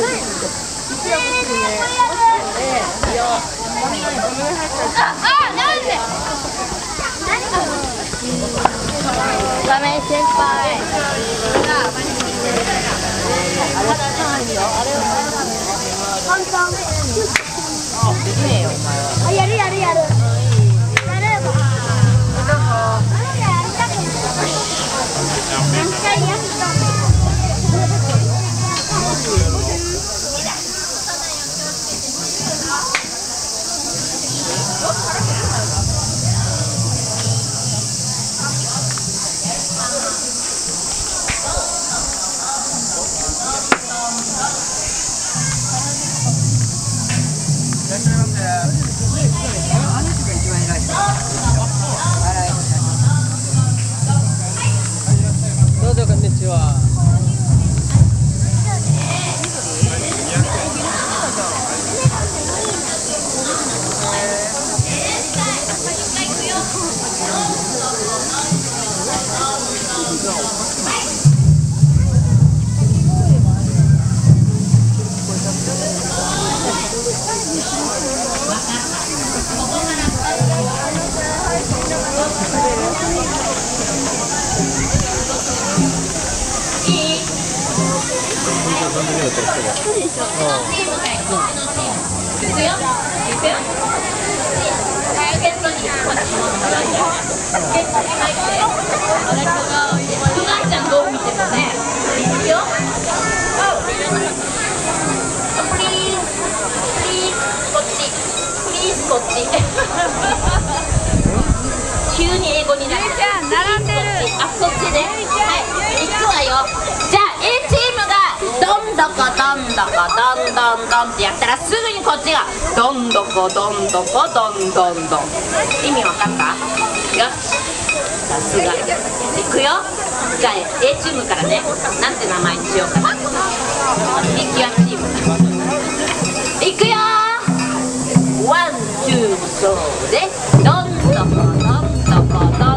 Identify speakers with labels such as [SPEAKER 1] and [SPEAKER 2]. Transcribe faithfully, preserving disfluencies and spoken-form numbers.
[SPEAKER 1] 画面先輩。簡単。できねえよお前は。あ、やるやるやる。やる。何回やった。
[SPEAKER 2] どうぞこんにちは。
[SPEAKER 3] 急に英語になる。
[SPEAKER 1] ちゃん並んでる。
[SPEAKER 3] あ、そっちで。はい、行くわよ。じゃあ A チームがどんどこどんどこどんどんどんってやったらすぐにこっちがどんどこどんどこどんどんどん。意味わかった？よし。さすが。行くよ。じゃあ A チームからね、なんて名前にしようかな。ミキュアチーム。行くよ。ワン、ツー、そうで、どんどこどんどこどんどこ。